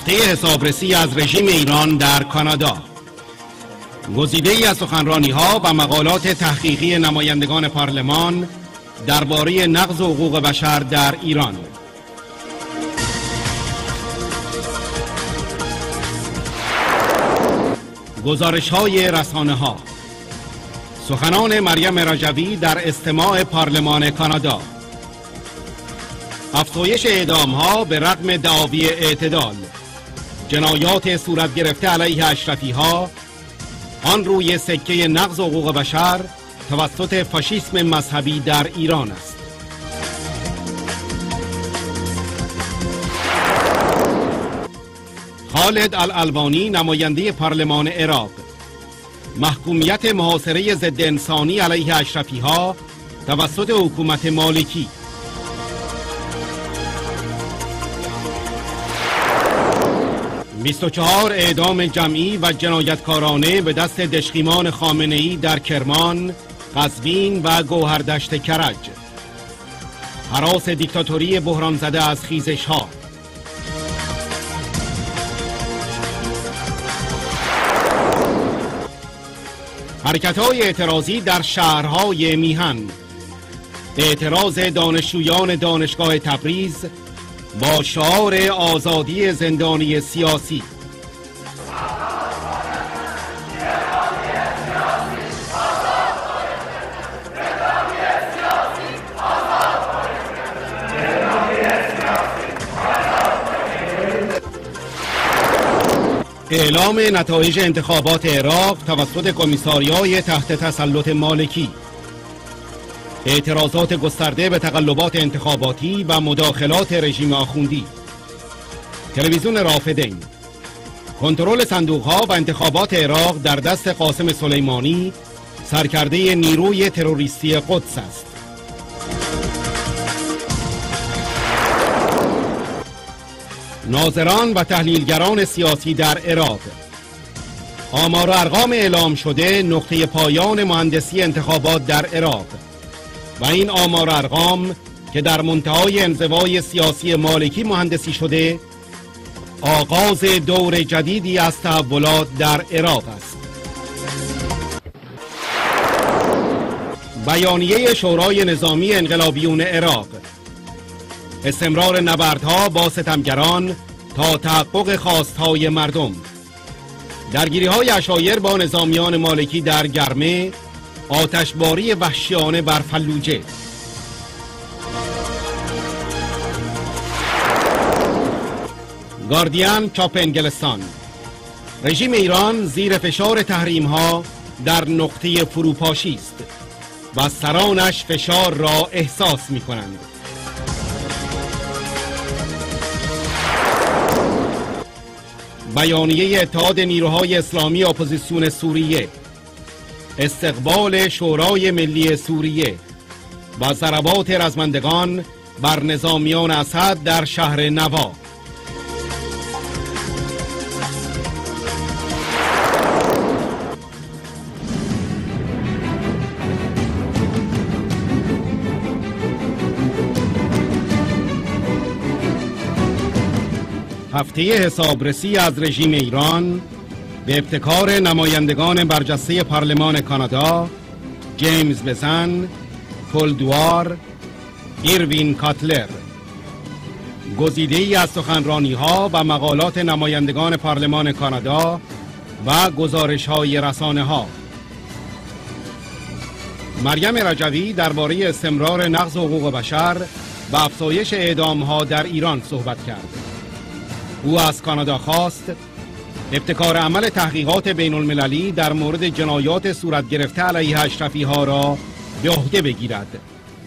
هفته حسابرسی از رژیم ایران در کانادا. گزیده‌ای از سخنرانی‌ها و مقالات تحقیقی نمایندگان پارلمان درباره نقض حقوق بشر در ایران. گزارش‌های رسانه‌ها. سخنان مریم رجوی در استماع پارلمان کانادا. افزایش اعدام‌ها به رغم دعاوی اعتدال. جنایات صورت گرفته علیه اشرفی‌ها، آن روی سکه نقض حقوق بشر توسط فاشیسم مذهبی در ایران است. خالد الالوانی، نماینده پارلمان عراق: محکومیت محاصره ضد انسانی علیه اشرفی‌ها توسط حکومت مالکی. ...24 اعدام جمعی و جنایتکارانه به دست دشقیمان خامنه‌ای در کرمان، قزوین و گوهردشت کرج. هراس دیکتاتوری بحران زده از خیزش‌ها. حرکت‌های اعتراضی در شهرهای میهن. اعتراض دانشجویان دانشگاه تبریز با شعار آزادی زندانی سیاسی. اعلام نتایج انتخابات عراق توسط کمیساریای تحت تسلط مالکی. اعتراضات گسترده به تقلبات انتخاباتی و مداخلات رژیم آخوندی. تلویزیون رافدین: کنترل صندوق‌ها و انتخابات عراق در دست قاسم سلیمانی، سرکرده نیروی تروریستی قدس است. ناظران و تحلیلگران سیاسی در عراق. آمار و ارقام اعلام شده نقطه پایان مهندسی انتخابات در عراق و این آمار و ارقام که در منتهای انزوای سیاسی مالکی مهندسی شده، آغاز دور جدیدی از تحولات در عراق است. بیانیه شورای نظامی انقلابیون عراق: استمرار نبردها با ستمگران تا تحقق خواستهای مردم. درگیری‌های عشایر با نظامیان مالکی در گرمه، آتشباری وحشیانه بر فلوجه. گاردین چاپ انگلستان: رژیم ایران زیر فشار تحریم‌ها در نقطه فروپاشی است و سرانش فشار را احساس می‌کنند. بیانیه اتحاد نیروهای اسلامی اپوزیسیون سوریه: استقبال شورای ملی سوریه و ضربات رزمندگان بر نظامیان اسد در شهر نوا. هفته حسابرسی از رژیم ایران به ابتکار نمایندگان برجسته پارلمان کانادا جیمز بزن، پل دوار، ایروین کاتلر. گزیده‌ای از سخنرانی‌ها و مقالات نمایندگان پارلمان کانادا و گزارش‌های رسانه‌ها. مریم رجوی درباره استمرار نقض حقوق بشر و افزایش اعدام‌ها در ایران صحبت کرد. او از کانادا خواست ابتکار عمل تحقیقات بین المللی در مورد جنایات صورت گرفته علیه اشرفی‌ها را به عهده بگیرد.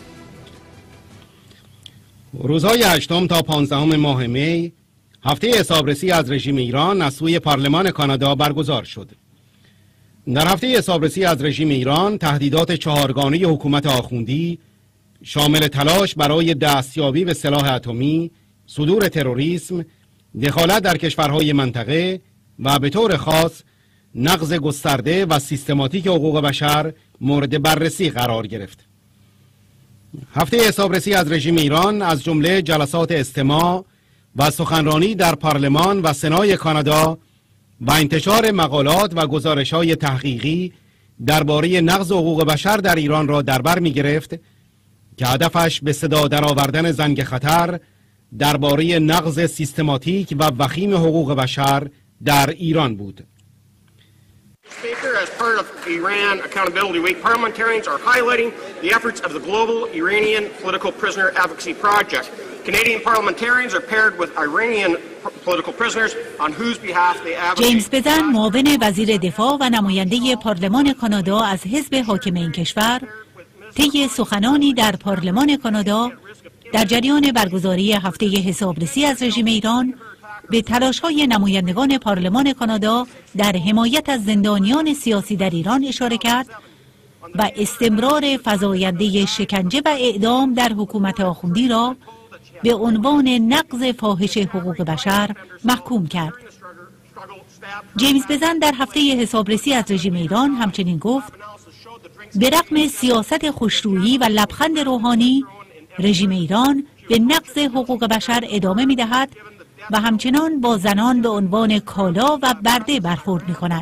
روزهای 8 تا 15 ماه می هفته حسابرسی از رژیم ایران از سوی پارلمان کانادا برگزار شد. در هفته حسابرسی از رژیم ایران تهدیدات چهارگانه حکومت آخوندی شامل تلاش برای دستیابی به سلاح اتمی، صدور تروریسم، دخالت در کشورهای منطقه و به طور خاص نقض گسترده و سیستماتیک حقوق بشر مورد بررسی قرار گرفت. هفته حسابرسی از رژیم ایران از جمله جلسات استماع و سخنرانی در پارلمان و سنای کانادا و انتشار مقالات و گزارش‌های تحقیقی درباره نقض حقوق بشر در ایران را در بر می‌گرفت که هدفش به صدا درآوردن زنگ خطر درباره نقض سیستماتیک و وخیم حقوق بشر در ایران بود. Speaker, as part of Iran Accountability Week, parliamentarians are highlighting the efforts of the Global Iranian Political Prisoner Advocacy Project. Canadian parliamentarians are paired with Iranian political prisoners on whose behalf they advocate. جیمز بدن، معاون وزیر دفاع و نماینده پارلمان کانادا از حزب حاکم این کشور، طی سخنانی در پارلمان کانادا در جریان برگزاری هفته حسابرسی از رژیم ایران به تلاش‌های نمایندگان پارلمان کانادا در حمایت از زندانیان سیاسی در ایران اشاره کرد و استمرار فزاینده شکنجه و اعدام در حکومت آخوندی را به عنوان نقض فاحش حقوق بشر محکوم کرد. جیمز بدن در هفته حسابرسی از رژیم ایران همچنین گفت: به رغم سیاست خوشرویی و لبخند روحانی، رژیم ایران به نقض حقوق بشر ادامه می‌دهد و همچنان با زنان به عنوان کالا و برده برخورد می‌کند.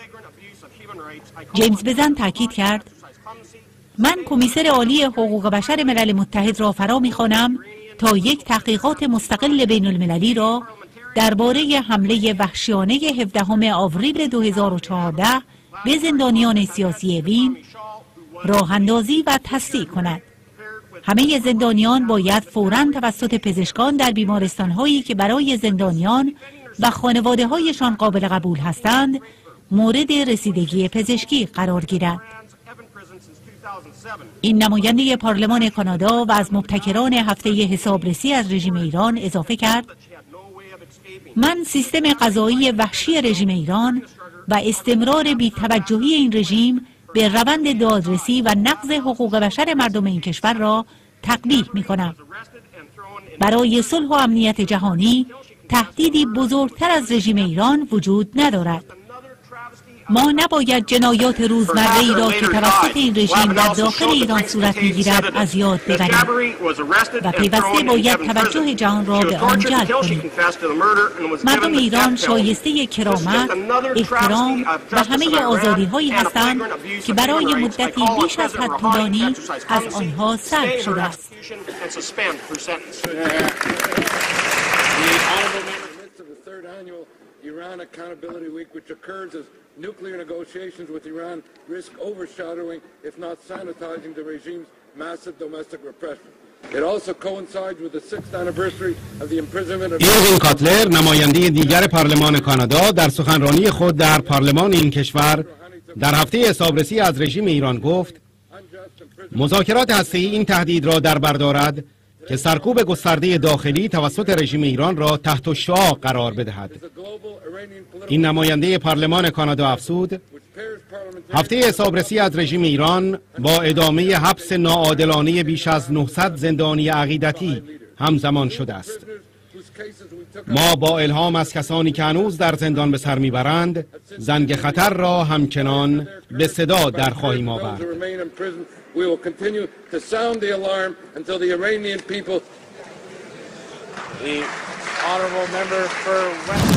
جیمز بدن تاکید کرد: من کمیسر عالی حقوق بشر ملل متحد را فرا می‌خوانم تا یک تحقیقات مستقل بین المللی را درباره حمله وحشیانه 17 آوریل 2014 به زندانیان سیاسی اوین راه اندازی و تصدیق کند. همه زندانیان باید فوراً توسط پزشکان در بیمارستان‌هایی که برای زندانیان و خانواده‌هایشان قابل قبول هستند مورد رسیدگی پزشکی قرار گیرند. این نماینده پارلمان کانادا و از مبتکران هفته حسابرسی از رژیم ایران اضافه کرد: من سیستم قضایی وحشی رژیم ایران و استمرار بی‌توجهی این رژیم به روند دادرسی و نقض حقوق بشر مردم این کشور را تقبیح می‌کنم. برای صلح و امنیت جهانی تهدیدی بزرگتر از رژیم ایران وجود ندارد. ما نباید جنایات روزمره‌ای را که توسط این رژیم در داخل ایران صورت می‌گیرد از یاد ببریم و پیوسته باید توجه جهان را به آن جلب کنیم. مردم ایران شایسته کرامت، احترام و همه آزادی‌هایی هستند که برای مدتی بیش از حد طولانی از آنها سلب شده است. Iran Accountability Week, which occurs as nuclear negotiations with Iran risk overshadowing, if not sanitizing, the regime's massive domestic repression. It also coincides with the 6th anniversary of the imprisonment of ایرین کاتلر، نماینده دیگر پارلمان کانادا، در سخنرانی خود در پارلمان این کشور در هفته حسابرسی از رژیم ایران گفت: مذاکرات هسته‌ای این تهدید را در بر دارد که سرکوب گسترده داخلی توسط رژیم ایران را تحت شعاع قرار بدهد. این نماینده پارلمان کانادا افزود: هفته حسابرسی از رژیم ایران با ادامه حبس ناعادلانه بیش از 900 زندانی عقیدتی همزمان شده است. ما با الهام از کسانی که هنوز در زندان به سر میبرند زنگ خطر را همچنان به صدا در خواهیم آورد. We will continue to sound the alarm until the Iranian people. The honorable member for West.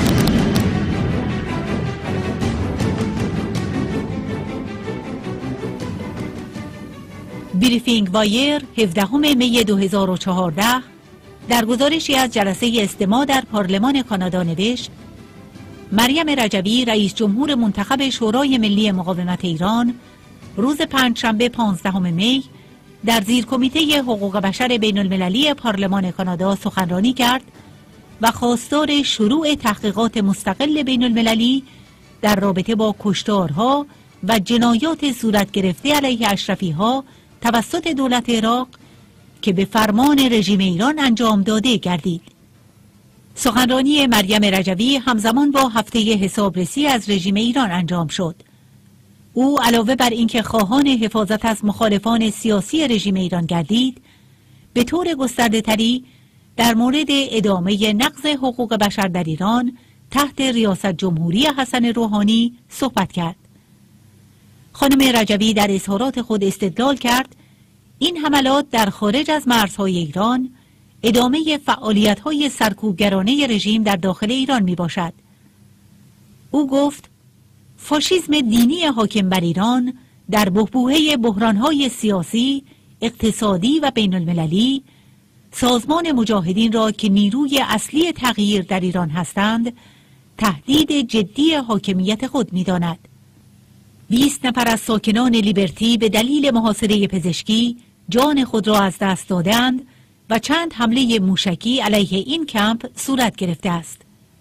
بریفینگ وایر 17 می 2014 در گزارشی از جلسه استماع در پارلمان کانادا نوشت: مریم رجوی، رئیس جمهور منتخب شورای ملی مقاومت ایران، روز پنجشنبه 15 می در زیر کمیته حقوق بشر بین المللی پارلمان کانادا سخنرانی کرد و خواستار شروع تحقیقات مستقل بین المللی در رابطه با کشتارها و جنایات صورت گرفته علیه اشرفی‌ها توسط دولت عراق که به فرمان رژیم ایران انجام داده گردید. سخنرانی مریم رجوی همزمان با هفته حسابرسی از رژیم ایران انجام شد. او علاوه بر اینکه خواهان حفاظت از مخالفان سیاسی رژیم ایران گردید، به طور گسترده تری در مورد ادامه نقض حقوق بشر در ایران تحت ریاست جمهوری حسن روحانی صحبت کرد. خانم رجوی در اظهارات خود استدلال کرد این حملات در خارج از مرزهای ایران ادامه فعالیت‌های سرکوبگرانه رژیم در داخل ایران میباشد. او گفت فاشیسم دینی حاکم بر ایران در بحبوحه بحران‌های سیاسی، اقتصادی و بین المللی سازمان مجاهدین را که نیروی اصلی تغییر در ایران هستند تهدید جدی حاکمیت خود می‌داند. 20 نفر از ساکنان لیبرتی به دلیل محاصره پزشکی جان خود را از دست دادند و چند حمله موشکی علیه این کمپ صورت گرفته است.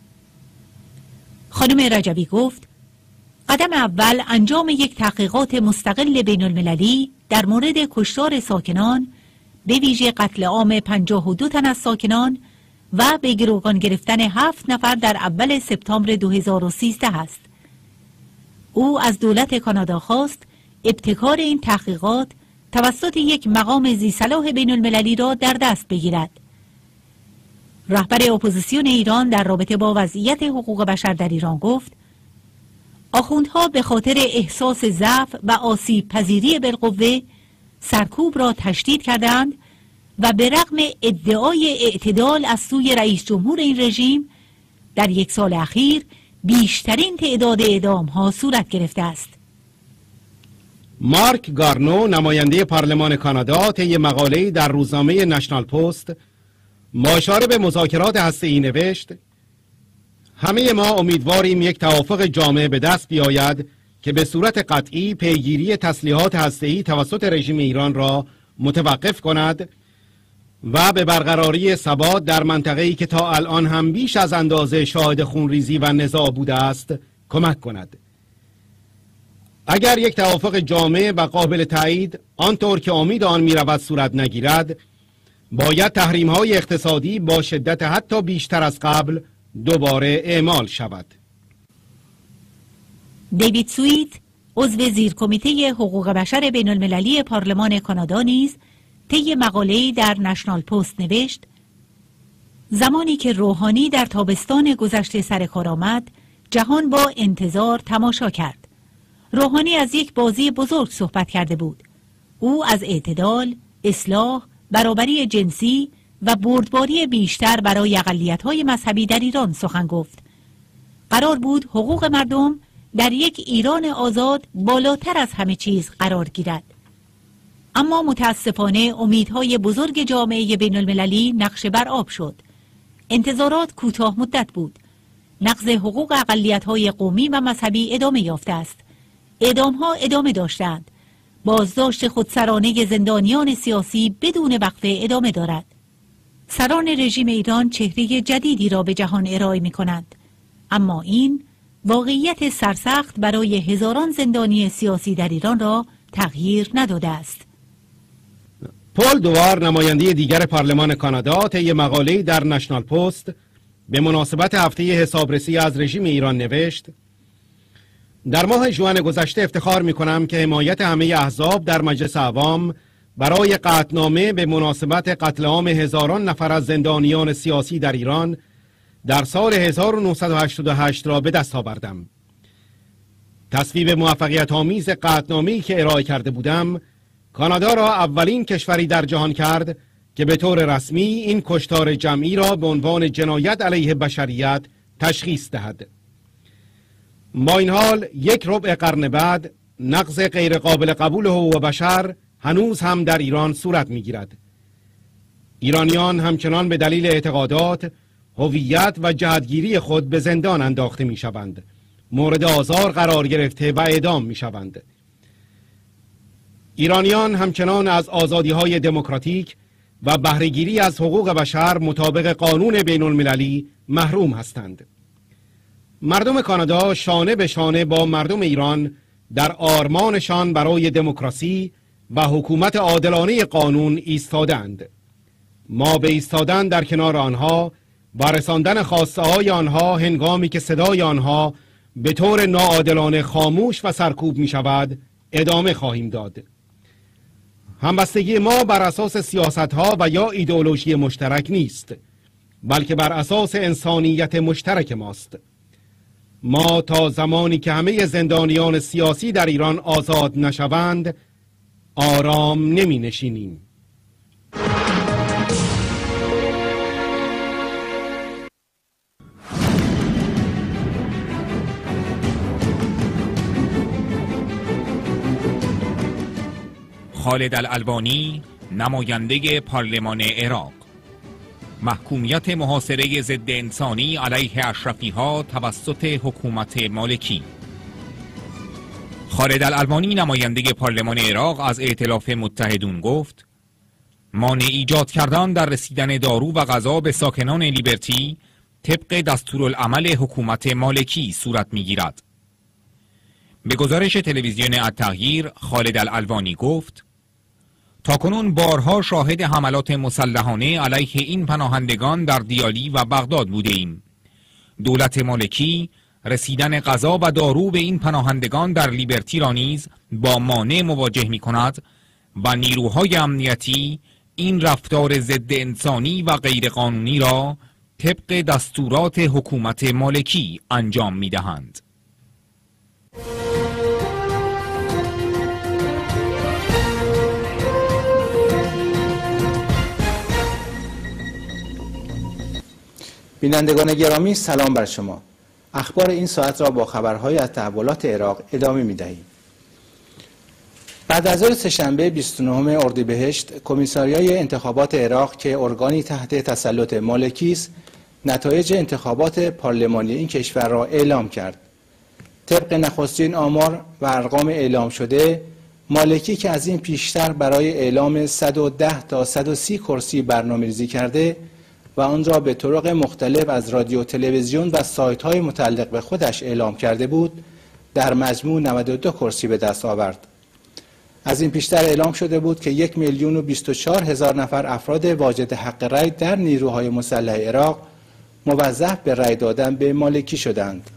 خانم رجبی گفت قدم اول انجام یک تحقیقات مستقل بین المللی در مورد کشتار ساکنان، به ویژه قتل عام 52 تن از ساکنان و به گروگان گرفتن 7 نفر در اول سپتامبر 2013 است. او از دولت کانادا خواست ابتکار این تحقیقات توسط یک مقام ذی‌صلاح بین المللی را در دست بگیرد. رهبر اپوزیسیون ایران در رابطه با وضعیت حقوق بشر در ایران گفت آخوندها به خاطر احساس ضعف و آسیب پذیری بالقوه سرکوب را تشدید کردند و به رغم ادعای اعتدال از سوی رئیس جمهور این رژیم در یک سال اخیر بیشترین تعداد اعدام‌ها صورت گرفته است. مارک گارنو نماینده پارلمان کانادا طی مقاله‌ای در روزنامه نشنال پست با اشاره به مذاکرات هسته‌ای نوشت همه ما امیدواریم یک توافق جامع به دست بیاید که به صورت قطعی پیگیری تسلیحات هسته‌ای توسط رژیم ایران را متوقف کند و به برقراری ثبات در منطقه‌ای که تا الان هم بیش از اندازه شاهد خونریزی و نزاع بوده است کمک کند. اگر یک توافق جامع و قابل تایید آنطور که امید آن می‌رود صورت نگیرد، باید تحریم‌های اقتصادی با شدت حتی بیشتر از قبل دوباره اعمال شود. دیوید سویت عضو زیر کمیته حقوق بشر بین المللی پارلمان کانادا نیز طی مقاله‌ای در نشنال پست نوشت زمانی که روحانی در تابستان گذشته سر کار آمد جهان با انتظار تماشا کرد. روحانی از یک بازی بزرگ صحبت کرده بود. او از اعتدال، اصلاح، برابری جنسی و بردباری بیشتر برای اقلیت‌های مذهبی در ایران سخن گفت. قرار بود حقوق مردم در یک ایران آزاد بالاتر از همه چیز قرار گیرد. اما متاسفانه امیدهای بزرگ جامعه بین المللی نقش بر آب شد. انتظارات کوتاه مدت بود. نقض حقوق اقلیت‌های قومی و مذهبی ادامه یافته است. اعدام‌ها ادامه داشتند. بازداشت خودسرانه زندانیان سیاسی بدون وقفه ادامه دارد. سران رژیم ایران چهره جدیدی را به جهان ارائه می‌کنند. اما این واقعیت سرسخت برای هزاران زندانی سیاسی در ایران را تغییر نداده است. پل دوار نماینده دیگر پارلمان کانادا طی مقاله‌ای در نشنال پست به مناسبت هفته حسابرسی از رژیم ایران نوشت در ماه ژوئن گذشته افتخار می‌کنم که حمایت همه احزاب در مجلس عوام برای قطعنامه به مناسبت قتل عام هزاران نفر از زندانیان سیاسی در ایران در سال 1988 را به دست آوردم. تصویب موفقیت آمیز قطعنامه‌ای که ارائه کرده بودم کانادا را اولین کشوری در جهان کرد که به طور رسمی این کشتار جمعی را به عنوان جنایت علیه بشریت تشخیص دهد. با این حال یک ربع قرن بعد نقض غیرقابل قبول حقوق بشر هنوز هم در ایران صورت می‌گیرد. ایرانیان همچنان به دلیل اعتقادات، هویت و جهتگیری خود به زندان انداخته می‌شوند، مورد آزار قرار گرفته و اعدام می‌شوند. ایرانیان همچنان از آزادی‌های دموکراتیک و بهره‌گیری از حقوق بشر مطابق قانون بین المللی محروم هستند. مردم کانادا شانه به شانه با مردم ایران در آرمانشان برای دموکراسی و حکومت عادلانه قانون ایستادند. ما به ایستادن در کنار آنها و رساندن خواسته های آنها هنگامی که صدای آنها به طور ناعادلانه خاموش و سرکوب می شود ادامه خواهیم داد. همبستگی ما بر اساس سیاست ها و یا ایدئولوژی مشترک نیست، بلکه بر اساس انسانیت مشترک ماست. ما تا زمانی که همه زندانیان سیاسی در ایران آزاد نشوند آرام نمی نشینیم. خالد الالبانی نماینده پارلمان عراق. محکومیت محاصره ضد انسانی علیه اشرفی‌ها توسط حکومت مالکی. خالد الالبانی نماینده پارلمان عراق از ائتلاف متحدون گفت: مانع ایجاد کردن در رسیدن دارو و غذا به ساکنان لیبرتی طبق دستورالعمل حکومت مالکی صورت می‌گیرد. به گزارش تلویزیون التغییر، خالد الالبانی گفت: تاکنون بارها شاهد حملات مسلحانه علیه این پناهندگان در دیالی و بغداد بوده ایم. دولت مالکی رسیدن غذا و دارو به این پناهندگان در لیبرتی را نیز با مانع مواجه می کند و نیروهای امنیتی این رفتار ضد انسانی و غیرقانونی را طبق دستورات حکومت مالکی انجام می دهند. بینندگان گرامی، سلام بر شما. اخبار این ساعت را با خبرهای از تحولات عراق ادامه می‌دهیم. بعد از ظهر سه‌شنبه 29 اردیبهشت، کمیساریای انتخابات عراق که ارگانی تحت تسلط مالکی است، نتایج انتخابات پارلمانی این کشور را اعلام کرد. طبق نخستین آمار و ارقام اعلام شده، مالکی که از این پیشتر برای اعلام 110 تا 130 کرسی برنامه‌ریزی کرده و آن را به طرق مختلف از رادیو، تلویزیون و سایت‌های متعلق به خودش اعلام کرده بود، در مجموع 92 کرسی به دست آورد. از این پیشتر اعلام شده بود که 1,024,000 نفر افراد واجد حق رأی در نیروهای مسلح عراق موظف به رأی دادن به مالکی شدند.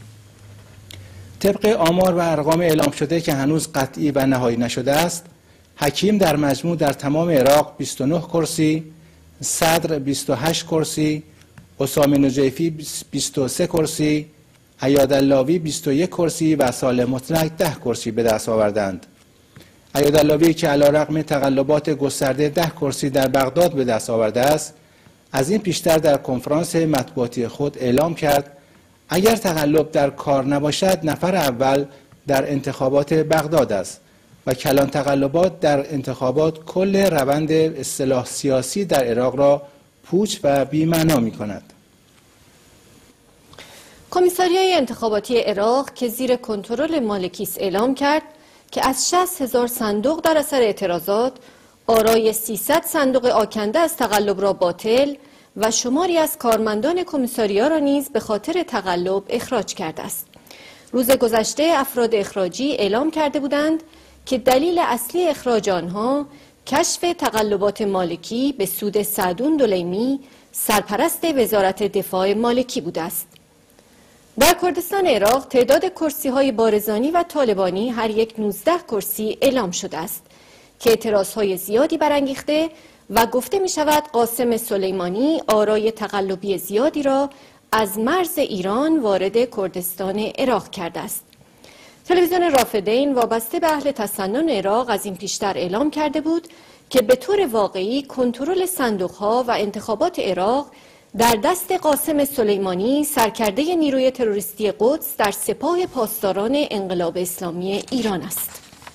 طبق آمار و ارقام اعلام شده که هنوز قطعی و نهایی نشده است، حکیم در مجموع در تمام عراق 29 کرسی، صدر 28 کرسی، اسامه نجیفی 23 کرسی، ایاداللهی 21 کرسی و سالم مطلق 10 کرسی به دست آوردند. ایاداللهی که علیرغم تقلبات گسترده 10 کرسی در بغداد به دست آورده است، از این پیشتر در کنفرانس مطبوعاتی خود اعلام کرد اگر تقلب در کار نباشد، نفر اول در انتخابات بغداد است و کلان تقلبات در انتخابات کل روند اصلاح سیاسی در عراق را پوچ و بی‌معنا می‌کند. کمیساریای انتخاباتی عراق که زیر کنترل مالکی است اعلام کرد که از 60,000 صندوق در اثر اعتراضات، آرای 300 صندوق آکنده از تقلب را باطل و شماری از کارمندان کمیساریا را نیز به خاطر تقلب اخراج کرده است. روز گذشته افراد اخراجی اعلام کرده بودند که دلیل اصلی اخراج آنها کشف تقلبات مالکی به سود سعدون دولیمی، سرپرست وزارت دفاع مالکی بوده است. در کردستان عراق تعداد کرسی‌های بارزانی و طالبانی هر یک 19 کرسی اعلام شده است که اعتراض‌های زیادی برانگیخته و گفته می شود قاسم سلیمانی آرای تقلبی زیادی را از مرز ایران وارد کردستان عراق کرده است. تلویزیون رافدین وابسته به اهل تسنن عراق از این پیشتر اعلام کرده بود که به طور واقعی کنترل صندوق‌ها و انتخابات عراق در دست قاسم سلیمانی، سرکرده نیروی تروریستی قدس در سپاه پاسداران انقلاب اسلامی ایران است.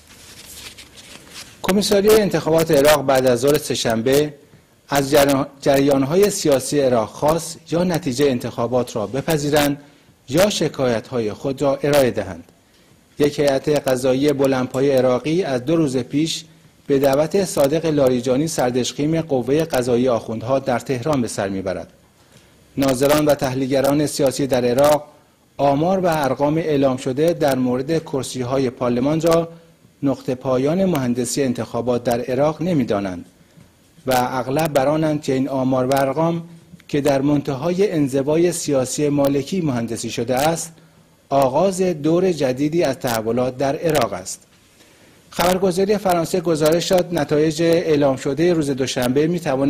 کمیساریای انتخابات عراق بعد از ظهر سه‌شنبه از جریان‌های سیاسی عراق خواست یا نتیجه انتخابات را بپذیرند یا شکایت‌های خود را ارائه دهند. یک هیئت قضایی بلندپایه عراقی از 2 روز پیش به دعوت صادق لاریجانی سردشقیم قوه قضایی آخوندها در تهران به سر میبرد. ناظران و تحلیلگران سیاسی در عراق آمار و ارقام اعلام شده در مورد کرسی‌های پارلمان را نقطه پایان مهندسی انتخابات در عراق نمی‌دانند و اغلب برانند که این آمار و ارقام که در منتهای انزوای سیاسی مالکی مهندسی شده است، آغاز دور جدیدی از تحولات در عراق است. خبرگزاری فرانسه گزارش داد نتایج اعلام شده روز دوشنبه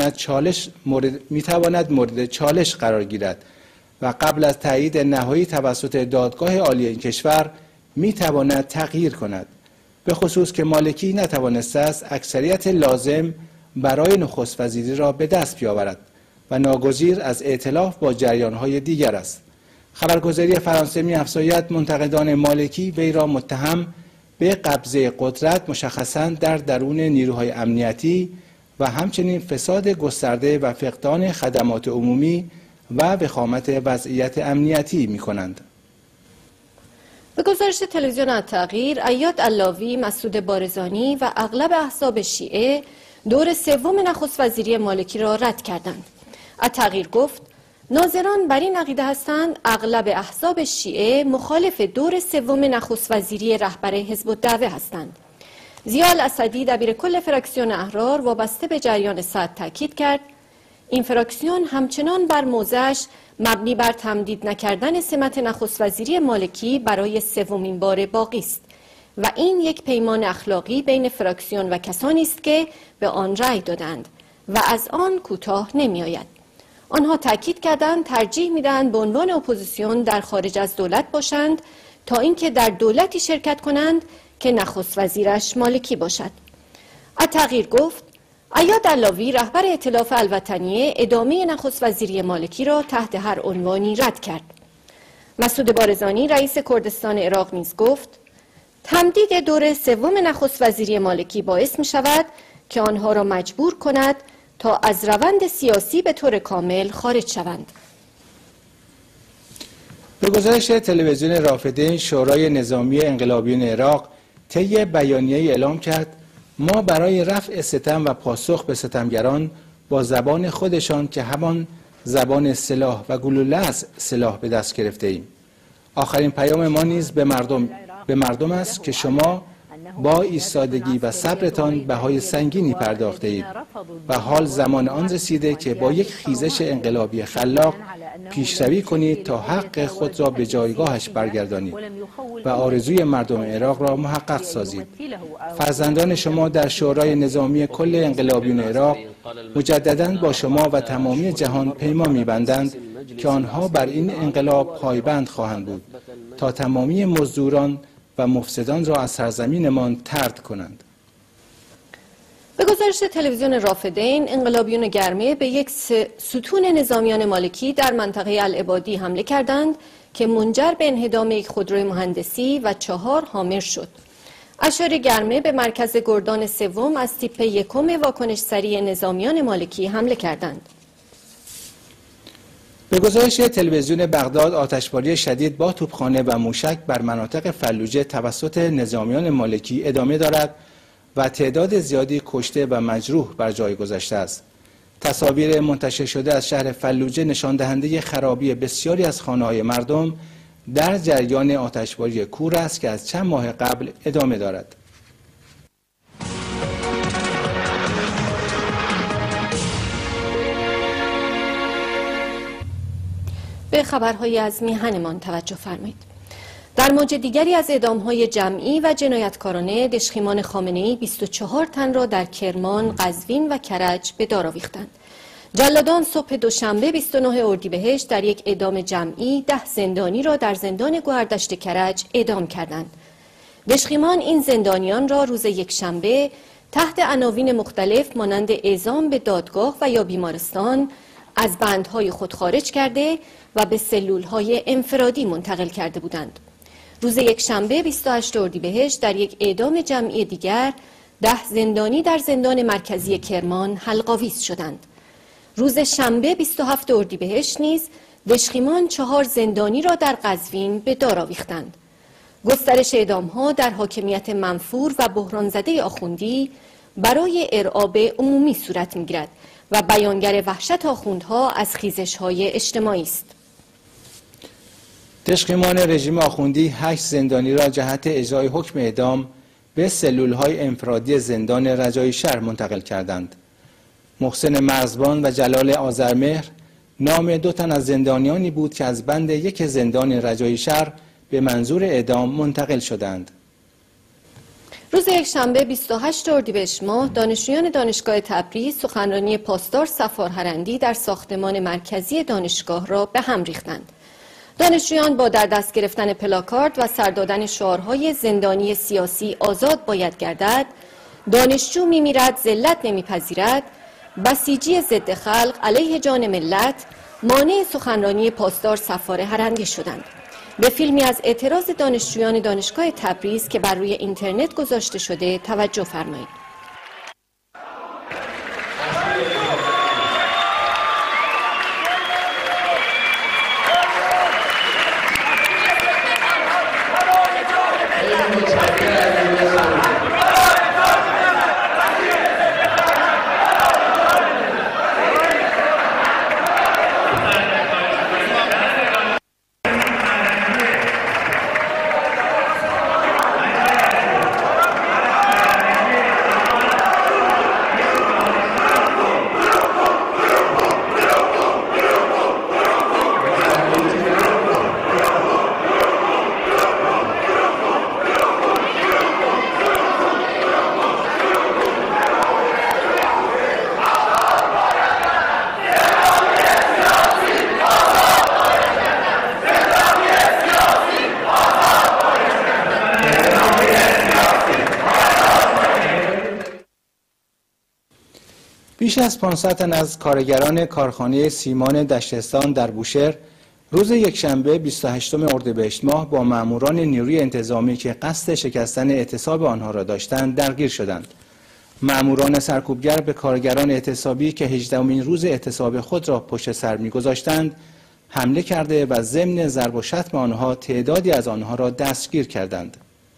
میتواند مورد چالش قرار گیرد و قبل از تایید نهایی توسط دادگاه عالی این کشور میتواند تغییر کند، به خصوص که مالکی نتوانسته است اکثریت لازم برای نخست وزیری را به دست بیاورد و ناگزیر از ائتلاف با جریان‌های دیگر است. خبرگزاری فرانسه می‌افزاید منتقدان مالکی وی را متهم به قبضه قدرت مشخصاً در درون نیروهای امنیتی و همچنین فساد گسترده و فقدان خدمات عمومی و وخامت وضعیت امنیتی می‌کنند. به گزارش تلویزیون التغییر، ایاد علاوی، مسعود بارزانی و اغلب احزاب شیعه دور سوم نخست وزیری مالکی را رد کردند. التغییر گفت ناظران بر این عقیده هستند اغلب احزاب شیعه مخالف دور سوم نخست وزیری رهبر حزب الدعوه هستند. ضیاء الاسدی دبیر کل فراکسیون احرار وابسته به جریان صدر تاکید کرد این فراکسیون همچنان بر موضعش مبنی بر تمدید نکردن سمت نخست وزیری مالکی برای سومین بار باقی است و این یک پیمان اخلاقی بین فراکسیون و کسانی است که به آن رأی دادند و از آن کوتاه نمی آید. آنها تاکید کردند ترجیح میدهند به عنوان اپوزیسیون در خارج از دولت باشند تا اینکه در دولتی شرکت کنند که نخست وزیرش مالکی باشد. التغییر گفت ایاد علاوی رهبر ائتلاف الوطنیه ادامه نخست وزیری مالکی را تحت هر عنوانی رد کرد. مسعود بارزانی رئیس کردستان عراق نیز گفت تمدید دور سوم نخست وزیری مالکی باعث می شود که آنها را مجبور کند تا از روند سیاسی به طور کامل خارج شوند. به گزارش تلویزیون رافدین، شورای نظامی انقلابیون عراق طی بیانیه اعلام کرد ما برای رفع ستم و پاسخ به ستمگران با زبان خودشان که همان زبان سلاح و گلوله از سلاح به دست گرفته ایم. آخرین پیام ما نیز به مردم است که شما با ایستادگی و صبرتان بهای سنگینی پرداخته اید و حال زمان آن رسیده که با یک خیزش انقلابی خلاق پیشروی کنید تا حق خود را به جایگاهش برگردانید و آرزوی مردم عراق را محقق سازید. فرزندان شما در شورای نظامی کل انقلابیون عراق مجدداً با شما و تمامی جهان پیمان می‌بندند که آنها بر این انقلاب پایبند خواهند بود تا تمامی مزدوران و مفسدان را از سرزمینمان طرد کنند. به گزارش تلویزیون رافدین، انقلابیون گرمه به یک ستون نظامیان مالکی در منطقه العبادی حمله کردند که منجر به انهدام یک خودروی مهندسی و 4 حامل شد. اشار گرمه به مرکز گردان سوم از تیپ یکم واکنش سریع نظامیان مالکی حمله کردند. به گزارش تلویزیون بغداد، آتشباری شدید با توپخانه و موشک بر مناطق فلوجه توسط نظامیان مالکی ادامه دارد و تعداد زیادی کشته و مجروح بر جای گذشته است. تصاویر منتشر شده از شهر فلوجه نشان دهنده خرابی بسیاری از خانه‌های مردم در جریان آتشباری کور است که از چند ماه قبل ادامه دارد. به خبرهای از میهنمان توجه فرمایید. در موج دیگری از اعدام‌های جمعی و جنایتکارانه، دشخیمان خامنه‌ای 24 تن را در کرمان، قزوین و کرج به دار آویختند. جلادان صبح دوشنبه 29 اردیبهشت در یک اعدام جمعی 10 زندانی را در زندان گوهردشت کرج اعدام کردند. دشخیمان این زندانیان را روز یکشنبه تحت عناوین مختلف مانند اعزام به دادگاه و یا بیمارستان از بندهای خود خارج کرده و به سلولهای انفرادی منتقل کرده بودند. روز یکشنبه 28 اردیبهشت در یک اعدام جمعی دیگر 10 زندانی در زندان مرکزی کرمان حلق‌آویز شدند. روز شنبه 27 اردیبهشت نیز دشخیمان 4 زندانی را در قزوین به دار آویختند. گسترش اعدام‌ها در حاکمیت منفور و بحران زده آخوندی برای ارعاب عمومی صورت می‌گیرد و بیانگر وحشت آخوندها از خیزش‌های اجتماعی است. دشخیمان رژیم آخوندی 8 زندانی را جهت اجرای حکم اعدام به سلول‌های انفرادی زندان رجایی شهر منتقل کردند. محسن مرزبان و جلال آذرمهر نام 2 تن از زندانیانی بود که از بند یک زندان رجایی شهر به منظور اعدام منتقل شدند. روز یکشنبه 28 اردیبهشت ماه دانشجویان دانشگاه تبریز سخنرانی پاسدار صفار هرندی در ساختمان مرکزی دانشگاه را به هم ریختند. دانشجویان با در دست گرفتن پلاکارد و سر دادن شعارهای زندانی سیاسی آزاد باید گردد، دانشجو میمیرد ذلت نمیپذیرد، بسیجی ضد خلق علیه جان ملت، مانع سخنرانی پاسدار صفار هرندی شدند. به فیلمی از اعتراض دانشجویان دانشگاه تبریز که بر روی اینترنت گذاشته شده توجه فرمایید. بیش از 500 تن از کارگران کارخانه سیمان دشتستان در بوشهر روز یکشنبه 28 اردیبهشت ماه با ماموران نیروی انتظامی که قصد شکستن اعتصاب آنها را داشتند درگیر شدند. ماموران سرکوبگر به کارگران اعتصابی که 18مین روز اعتصاب خود را پشت سر می‌گذاشتند حمله کرده و ضمن ضرب و شتم آنها تعدادی از آنها را دستگیر کردند.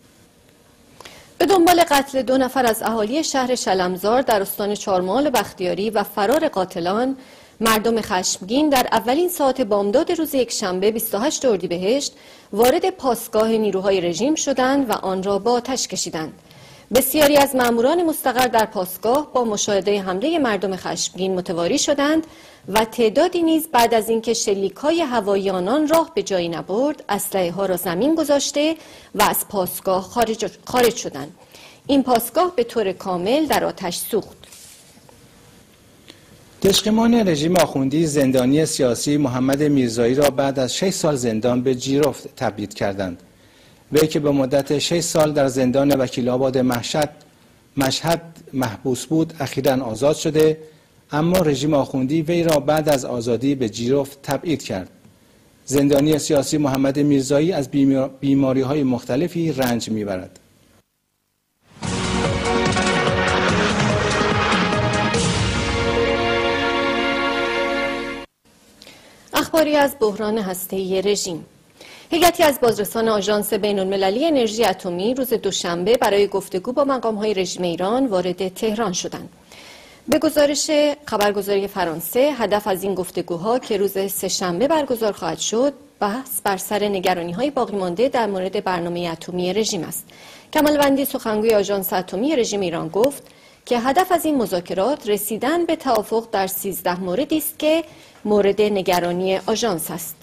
به دنبال قتل 2 نفر از اهالی شهر شلمزار در استان چهارمحال بختیاری و فرار قاتلان، مردم خشمگین در اولین ساعت بامداد روز یکشنبه 28 اردیبهشت وارد پاسگاه نیروهای رژیم شدند و آن را با آتش کشیدند. بسیاری از ماموران مستقر در پاسگاه با مشاهده حمله مردم خشمگین متواری شدند و تعدادی نیز بعد از اینکه شلیک‌های هوایی آنان راه به جایی نبرد، اسلحه‌ها را زمین گذاشته و از پاسگاه خارج شدند. این پاسگاه به طور کامل در آتش سوخت. دشقمان رژیم آخوندی زندانی سیاسی محمد میرزایی را بعد از 6 سال زندان به جیرفت تبعید کردند. وی که به مدت 6 سال در زندان وکیل‌آباد مشهد محبوس بود اخیراً آزاد شده، اما رژیم آخوندی وی را بعد از آزادی به جیرفت تبعید کرد. زندانی سیاسی محمد میرزایی از بیماری‌های مختلفی رنج می‌برد. اخباری از بحران هسته‌ای رژیم. هیئتی از بازرسان آژانس بین‌المللی انرژی اتمی روز دوشنبه برای گفتگو با مقام‌های رژیم ایران وارد تهران شدند. به گزارش خبرگزاری فرانسه، هدف از این گفتگوها که روز سه‌شنبه برگزار خواهد شد، بحث بر سر نگرانی‌های باقی مانده در مورد برنامه اتمی رژیم است. کمالوندی سخنگوی آژانس اتمی رژیم ایران گفت که هدف از این مذاکرات رسیدن به توافق در 13 موردی است که مورد نگرانی آژانس است.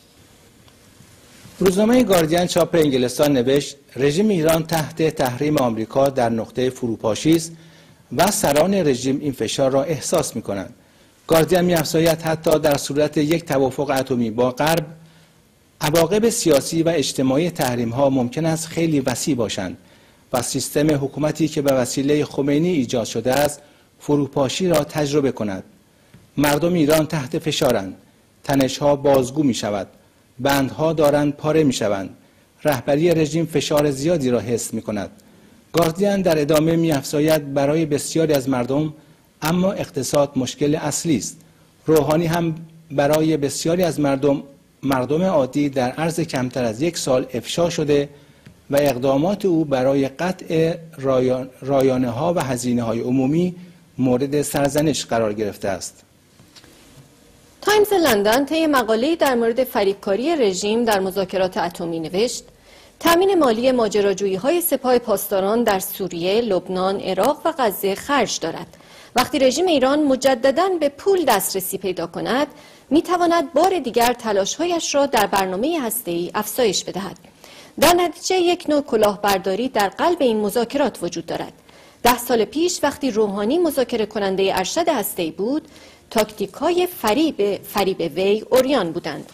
روزنامه گاردین چاپ انگلستان نوشت رژیم ایران تحت تحریم آمریکا در نقطه فروپاشی است و سران رژیم این فشار را احساس می‌کنند. گاردین می‌افزاید حتی در صورت یک توافق اتمی با غرب، عواقب سیاسی و اجتماعی تحریم‌ها ممکن است خیلی وسیع باشند و سیستم حکومتی که به وسیله خمینی ایجاد شده است فروپاشی را تجربه کند. مردم ایران تحت فشارند، تنش‌ها بازگو می‌شود، بندها دارند پاره می‌شوند، رهبری رژیم فشار زیادی را حس می‌کند. گاردین در ادامه می‌افزاید برای بسیاری از مردم اما اقتصاد مشکل اصلی است. روحانی هم برای بسیاری از مردم عادی در عرض کمتر از 1 سال افشا شده و اقدامات او برای قطع رایانه‌ها و هزینه‌های عمومی مورد سرزنش قرار گرفته است. تایمز لندن طی مقاله‌ای در مورد فریبکاری رژیم در مذاکرات اتمی نوشت: تامین مالی ماجراجویی‌های سپاه پاسداران در سوریه، لبنان، عراق و غزه خرج دارد. وقتی رژیم ایران مجدداً به پول دسترسی پیدا کند، می‌تواند بار دیگر تلاش‌هایش را در برنامه هسته‌ای افزایش بدهد. در نتیجه یک نوع کلاهبرداری در قلب این مذاکرات وجود دارد. 10 سال پیش وقتی روحانی مذاکره کننده ارشد هسته‌ای بود، تاکتیک‌های فریب وی عریان بودند.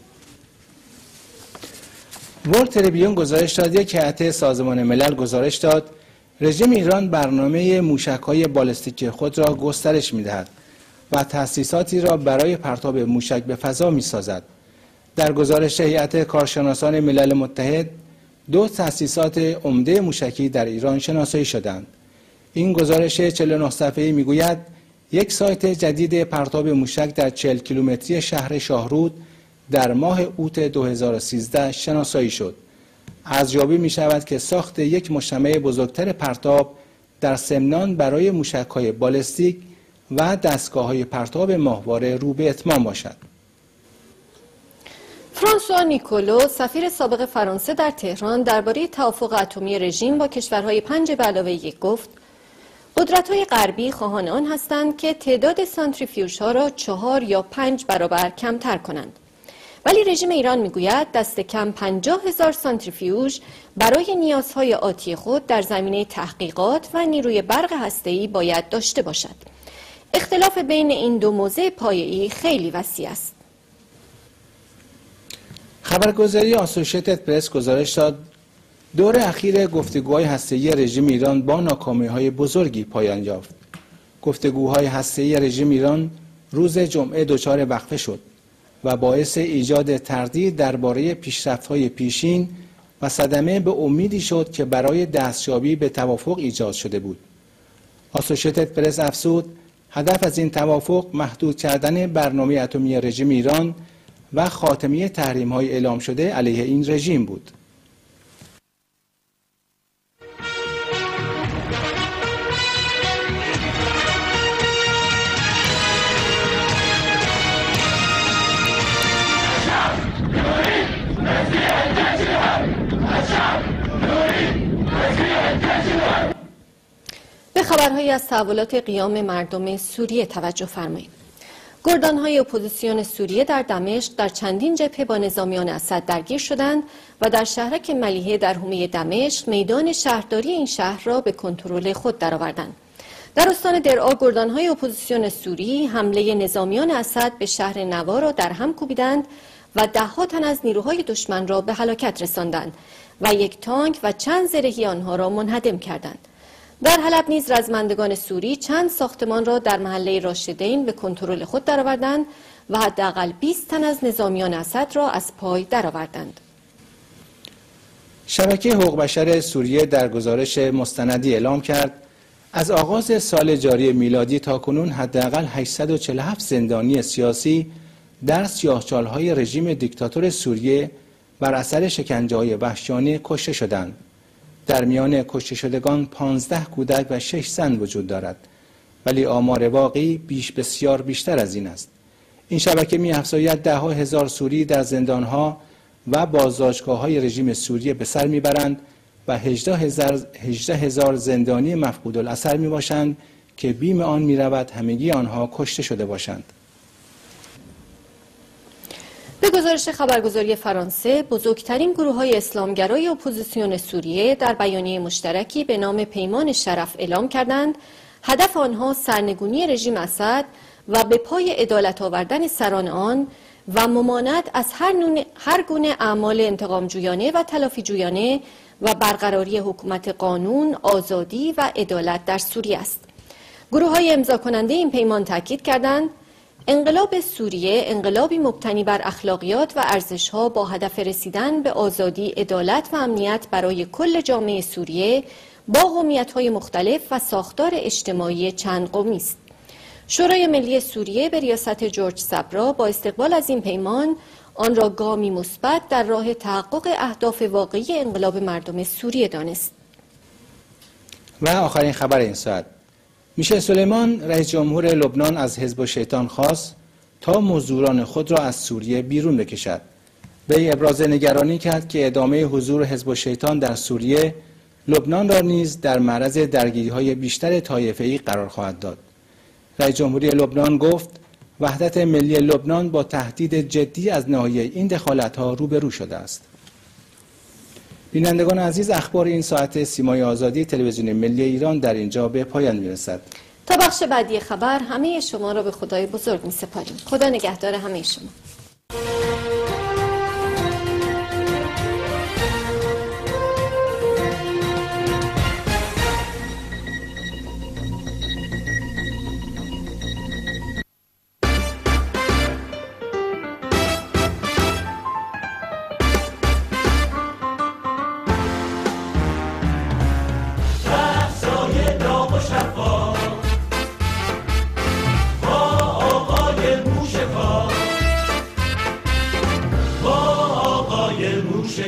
ورلد تریبیون گزارش داد یک هیئت سازمان ملل گزارش داد رژیم ایران برنامه موشک‌های بالستیک خود را گسترش می‌دهد و تأسیساتی را برای پرتاب موشک به فضا می‌سازد. در گزارش هیئت کارشناسان ملل متحد 2 تأسیسات عمده موشکی در ایران شناسایی شدند. این گزارش 49 صفحه‌ای میگوید یک سایت جدید پرتاب موشک در 40 کیلومتری شهر شاهرود در ماه اوت 2013 شناسایی شد. ارزیابی می شود که ساخت یک مجتمع بزرگتر پرتاب در سمنان برای موشک‌های بالستیک و دستگاه‌های پرتاب ماهواره رو به اتمام باشد. فرانسوا نیکولو، سفیر سابق فرانسه در تهران، درباره توافق اتمی رژیم با کشورهای 5+1 گفت: قدرت‌های غربی خواهان آن هستند که تعداد سانتریفیوژها را 4 یا 5 برابر کمتر کنند. ولی رژیم ایران میگوید دست کم 50,000 سانتریفیوژ برای نیازهای آتی خود در زمینه تحقیقات و نیروی برق هسته‌ای باید داشته باشد. اختلاف بین این دو موضع پایه‌ای خیلی وسیع است. خبرگزاری آسوشیتد پرس گزارش داد دور اخیر گفتگوهای هسته‌ای رژیم ایران با ناکامی‌های بزرگی پایان یافت. گفتگوهای هسته‌ای رژیم ایران روز جمعه دچار وقفه شد و باعث ایجاد تردید درباره پیشرفت‌های پیشین و صدمه به امیدی شد که برای دستیابی به توافق ایجاد شده بود. آسوشیتد پرس افزود هدف از این توافق محدود کردن برنامه اتمی رژیم ایران و خاتمه تحریم‌های اعلام شده علیه این رژیم بود. به خبرهایی از تحولات قیام مردم سوریه توجه فرمایید. گردانهای اپوزیسیون سوریه در دمشق در چندین جبهه با نظامیان اسد درگیر شدند و در شهرک ملیحه در حومه دمشق میدان شهرداری این شهر را به کنترل خود درآوردند. در استان درعا گردانهای اپوزیسیون سوری حمله نظامیان اسد به شهر نوا را در هم کوبیدند و 10 تن از نیروهای دشمن را به هلاکت رساندند و یک تانک و چند زرهی آنها را منهدم کردند. در حلب نیز رزمندگان سوری چند ساختمان را در محله راشدین به کنترل خود درآوردند و حداقل 20 تن از نظامیان اسد را از پای درآوردند. شبکه حقوق بشر سوریه در گزارش مستندی اعلام کرد از آغاز سال جاری میلادی تاکنون حداقل 847 زندانی سیاسی در سیاهچال‌های رژیم دیکتاتور سوریه بر اثر شکنجه‌های وحشیانه کشته شدند. در میان کشته شدگان 15 کودک و 6 زن وجود دارد، ولی آمار واقعی بسیار بیشتر از این است. این شبکه می‌افزاید 10,000 سوری در زندان‌ها و بازداشتگاه‌های رژیم سوریه به سر می‌برند و 18,000 زندانی مفقود الاثر میباشند که بیم آن میرود همگی آنها کشته شده باشند. به گزارش خبرگزاری فرانسه، بزرگترین گروه‌های اسلامگرای اپوزیسیون سوریه در بیانیه مشترکی به نام پیمان شرف اعلام کردند هدف آنها سرنگونی رژیم اسد و به پای عدالت آوردن سران آن و ممانعت از هر گونه اعمال انتقامجویانه و تلافیجویانه و برقراری حکومت قانون، آزادی و عدالت در سوریه است. گروه‌های امضا کننده این پیمان تاکید کردند انقلاب سوریه انقلابی مبتنی بر اخلاقیات و ارزش‌ها با هدف رسیدن به آزادی، عدالت و امنیت برای کل جامعه سوریه با قومیت‌های مختلف و ساختار اجتماعی چند قومی است. شورای ملی سوریه به ریاست جورج صبرا با استقبال از این پیمان آن را گامی مثبت در راه تحقق اهداف واقعی انقلاب مردم سوریه دانست. و آخرین خبر این ساعت، میشل سلیمان رئیس جمهور لبنان از حزب الشیطان خواست تا مزدوران خود را از سوریه بیرون بکشد. وی ابراز نگرانی کرد که ادامه حضور حزب الشیطان در سوریه لبنان را نیز در معرض درگیری‌های بیشتر طایفه‌ای قرار خواهد داد. رئیس جمهوری لبنان گفت وحدت ملی لبنان با تهدید جدی از ناحیه این دخالت‌ها روبرو شده است. بینندگان عزیز، اخبار این ساعت سیمای آزادی تلویزیون ملی ایران در اینجا به پایان می‌رسد. تا بخش بعدی خبر همه شما را به خدای بزرگ می‌سپاریم. خدا نگهدار همه شما.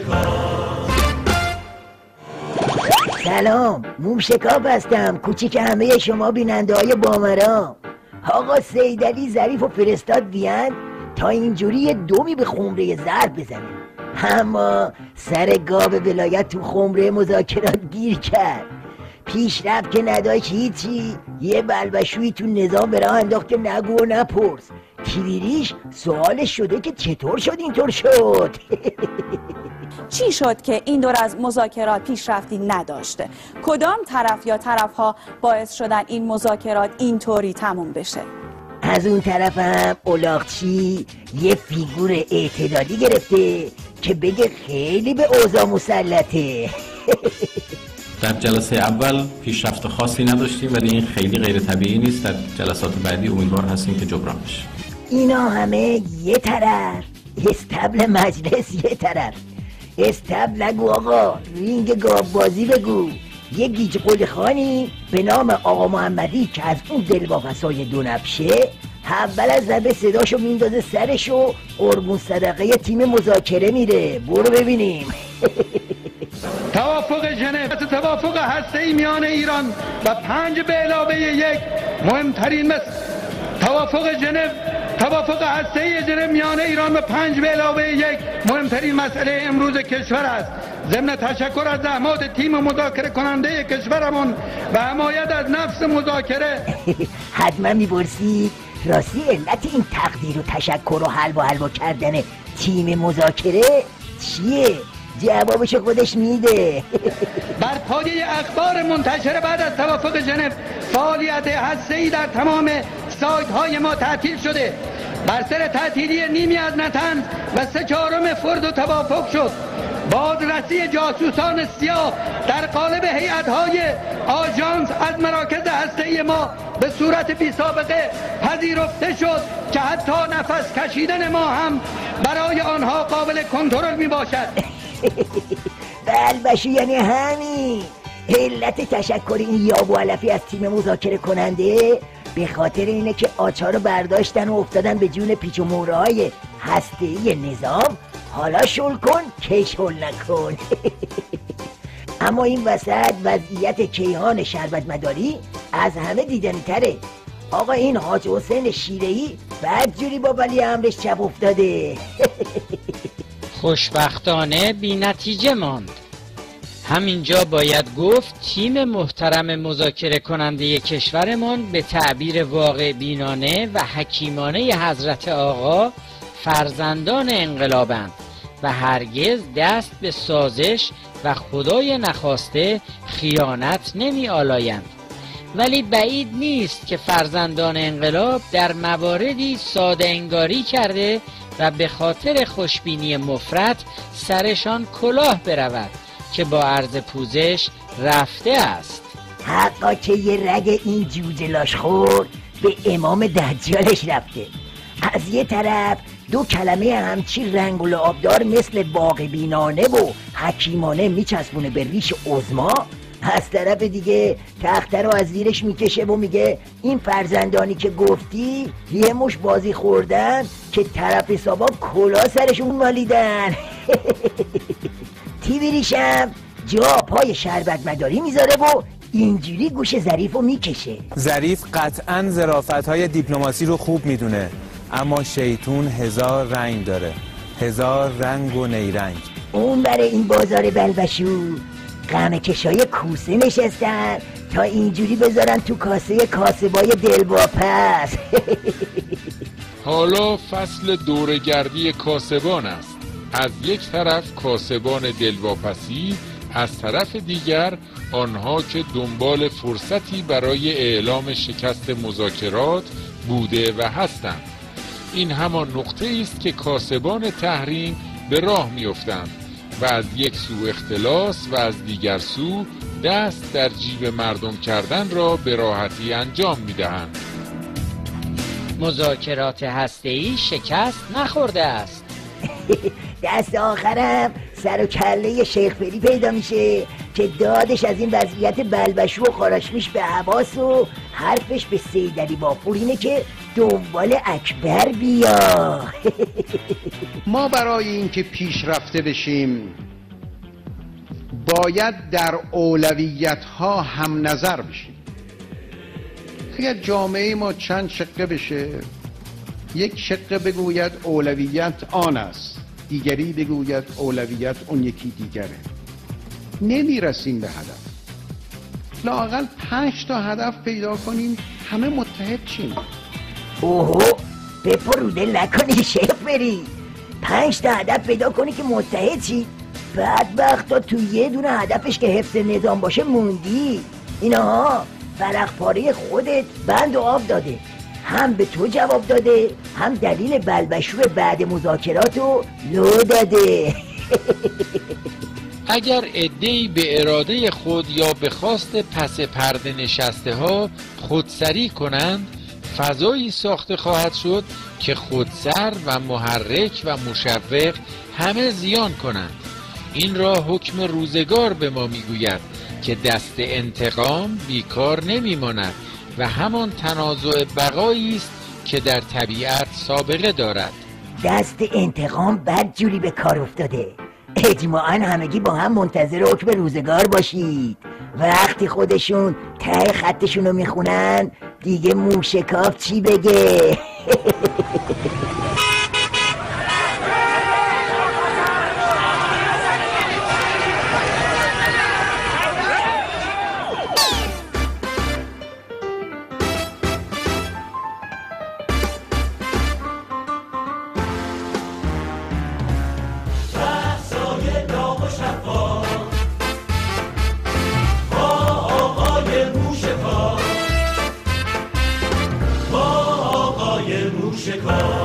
سلام، موشکاف هستم، کوچیک همه شما بیننده های بامرام. آقا سیدعلی ظریف و فرستاد بیان تا اینجوری یه دومی به خمره ضرب بزنه، اما سر گاو ولایت تو خمره مذاکرات گیر کرد. پیشرفت که نداشت هیچی، یه بلبشویی تو نظام به راه انداخت که نگو و نپرس. تیویریش سوالش شده که چطور شد اینطور شد. چی شد که این دور از مذاکرات پیشرفتی نداشته؟ کدام طرف یا طرفها باعث شدن این مذاکرات اینطوری تموم بشه؟ از اون طرف هم اولاغچی یه فیگور اعتدالی گرفته که بگه خیلی به اوضاع مسلطه. در جلسه اول پیشرفت خاصی نداشتیم، ولی این خیلی غیر طبیعی نیست. در جلسات بعدی امیدوار هستیم که جبران بشه. اینا همه یه طرف، استبل مجلس یه طرف. استبل نگو آقا، رینگ گاو بازی بگو. یه گیج قلخانی به نام آقا محمدی که از اون دلواپسای دو نبشه، اول از زبه صداشو میندازه سرش و قربون صدقه تیم مذاکره میره. برو ببینیم. توافق ژنو، توافق هسته‌ای میان ایران و 5 به علاوه 1 مهمترین توافق هسته‌ای ژنو میان ایران و 5 به علاوه 1 مهمترین مسئله امروز کشور است. ضمن تشکر از زحمات تیم مذاکره کننده کشورمون و حمایت از نفس مذاکره. حتما میپرسید راستی علت این تقدیر و تشکر و حلوا کردن تیم مذاکره چیه؟ جوابشو خودش میده. بر پایه اخبار منتشر بعد از توافق ژنو، فعالیت هسته‌ای در تمام سایت‌های ما تعطیل شده. بر سر تعطیلی نیمی از نطنز و 3/4 فرد توافق شد. بازرسی جاسوسان سیاه در قالب هیئت‌های آژانس از مراکز هسته‌ای ما به صورت بی سابقه پذیرفته شد که حتی نفس کشیدن ما هم برای آنها قابل کنترل می باشد. بلبشو یعنی همین علت تشکر این یابو علفی از تیم مذاکره کننده به خاطر اینه که آچار رو برداشتن و افتادن به جون پیچ و مهره‌های هسته‌ای نظام. حالا شل کن که شل نکن. اما این وسط وضعیت کیهان شربت مداری از همه دیدنی تره. آقا این حاج حسین شیره‌ای بدجوری با ولی امرش چپ افتاده. خوشبختانه بی نتیجه ماند. همینجا باید گفت تیم محترم مذاکره کننده کشورمان به تعبیر واقع بینانه و حکیمانه حضرت آقا فرزندان انقلابند و هرگز دست به سازش و خدای نخواسته خیانت نمی آلایند. ولی بعید نیست که فرزندان انقلاب در مواردی ساده انگاری کرده و به خاطر خوشبینی مفرط سرشان کلاه برود که با عرض پوزش رفته است. حقا که یه رگ این جوجه لاشخور به امام دجالش رفته. از یه طرف دو کلمه همچی رنگ و لعابدار مثل واقع بینانه و حکیمانه میچسبونه به ریش عظما، از طرف دیگه تخته رو از زیرش میکشه و میگه این فرزندانی که گفتی یه مش بازی خوردن که طرف حسابا کلا سرشون مالیدن. تیویریشم جا پای شربت مداری میذاره و اینجوری گوش ظریف رو میکشه. ظریف قطعاً ظرافت‌های دیپلماسی رو خوب میدونه، اما شیطون 1000 رنگ داره، 1000 رنگ و نیرنگ. اون برای این بازار بلبشو قمه کشای کوسه نشستن تا اینجوری بذارن تو کاسه کاسبای دلواپس. حالا فصل دوره‌گردی کاسبان است. از یک طرف کاسبان دلواپسی، از طرف دیگر آنها که دنبال فرصتی برای اعلام شکست مذاکرات بوده و هستند. این همان نقطه است که کاسبان تحریم به راه می‌افتند و از یک سو اختلاس و از دیگر سو دست در جیب مردم کردن را به راحتی انجام می‌دهند. مذاکرات هسته‌ای شکست نخورده است. دست آخرم سر و کله شیخ فری پیدا میشه که دادش از این وضعیت بلبشو و خاراشمیش به حواس و حرفش به سیدعلی بافور اینه که دنبال اکبر بیا. ما برای اینکه پیشرفته بشیم باید در اولویت ها هم نظر بشیم. اگر جامعه ما چند شقه بشه، یک شقه بگوید اولویت آن است، دیگری بگوید اولویت اون یکی دیگره، نمیرسیم به هدف. لااقل 5 تا هدف پیدا کنیم همه متحد چیم. اوهو بپروده نکنی شفری، 5 تا هدف پیدا کنی که متحد چی؟ بدبختا تو یه دونه هدفش که حفظ نظام باشه موندی. اینها فرق پاره خودت بند و آب داده، هم به تو جواب داده، هم دلیل بلبشوی بعد مذاکرات رو لو داده. اگر عده‌ای به اراده خود یا به خواست پس پرده نشسته ها خودسری کنند، فضایی ساخته خواهد شد که خودسر و محرک و مشوق همه زیان کنند. این را حکم روزگار به ما میگوید که دست انتقام بیکار نمیماند و همان تنازع بقایی است که در طبیعت سابقه دارد. دست انتقام بدجوری به کار افتاده. اجماعاً همگی با هم منتظر حکم روزگار باشید. وقتی خودشون ته خطشون رو میخونن دیگه موشکاف چی بگه. موشکاف